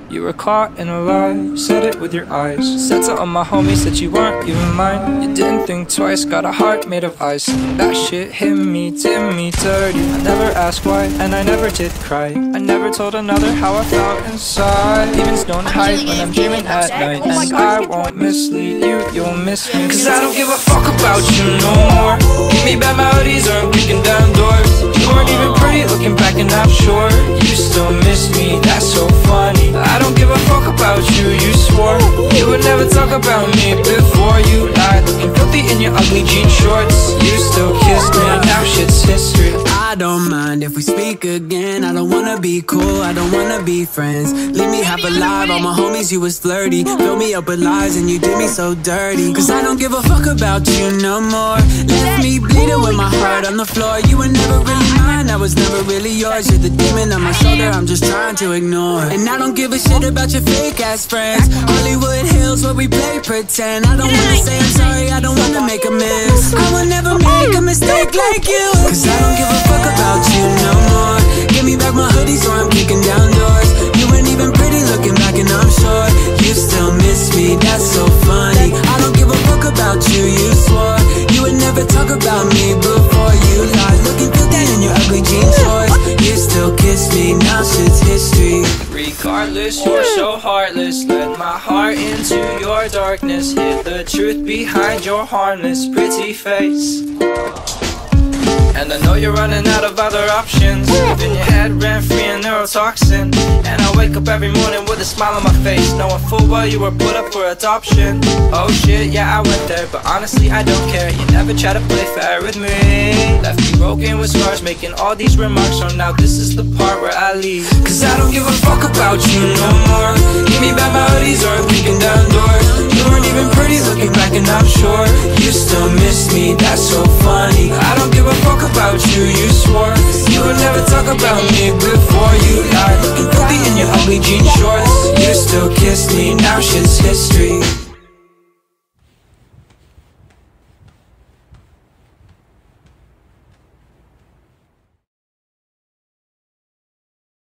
You were caught in a lie, said it with your eyes. Said to all my homies that you weren't even mine. You didn't think twice, got a heart made of ice. That shit hit me, did me dirty. I never asked why, and I never did cry. I never told another how I felt inside. Demons don't hide when I'm dreaming at night. And I won't mislead you, you'll miss me. Cause I don't give a fuck about you no more. Give me bad melodies or I'm kicking down doors. You weren't even pretty looking back and I'm sure you still miss me, that's so funny. I don't give a fuck about you, you swore you would never talk about me before you lied. Looking filthy in your ugly jean shorts. You still kissed me, now shit's history. I don't mind if we speak again. I don't wanna be cool, I don't wanna be friends. Leave me half alive, all my homies you was flirty. Fill me up with lies and you did me so dirty. Cause I don't give a fuck about you no more. Left me bleeding with my heart on the floor. You were never really mine, I was never really yours. You're the demon on my shoulder, I'm just trying to ignore. And I don't give a shit about your fake ass friends. Hollywood Hills where we play pretend. I don't wanna say I'm sorry, I don't wanna make a miss. I will never make a mistake like you. Cause I don't give a fuck about you no more. Give me back my hoodies or I'm kicking down doors. You weren't even pretty looking back and I'm sure you still miss me, that's so funny. I don't give a fuck about you, you swore you would never talk about me before you lied. Looking filthy in your ugly jean shorts. You still kiss me, now shit's history. Regardless, you're so heartless. Let my heart into your darkness. Hid the truth behind your harmless pretty face. And I know you're running out of other options. Leaving your head rent-free and neurotoxin. And I wake up every morning with a smile on my face, knowing full well you were put up for adoption. Oh shit, yeah, I went there, but honestly I don't care. You never try to play fair with me. Left me broken with scars, making all these remarks. So now this is the part where I leave. Cause I don't give a fuck about you no more. Give me bad melodies or I'm kicking down doors. You weren't even pretty looking back and I'm sure you still miss me, that's so funny. I don't give a fuck about you, you swore you would never talk about me before